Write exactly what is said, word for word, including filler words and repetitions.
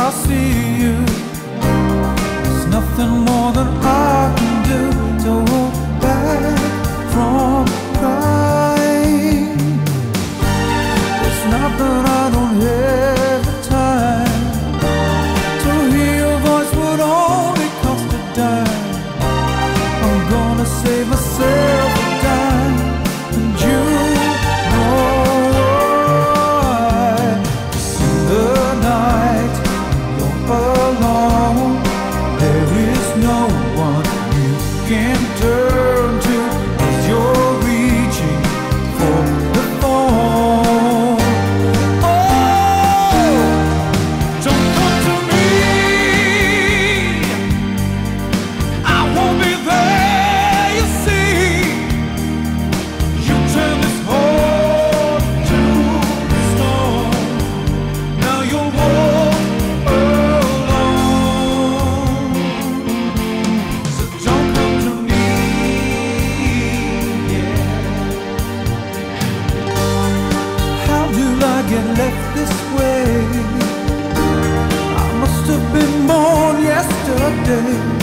I see you. There's nothing more than I can do to hold back from crying. It's not that I don't have the time to hear your voice would only cost a dime. I'm gonna save myself a dime, and you know why. 'Cause in the night you're alone, there is no one you can turn to as you're reaching for the phone. Oh, don't come to me, I won't be there, you see. You turn this heart to stone, now you'll walk alone. So don't come to me, yeah. How did I get left this way? I must have been born yesterday.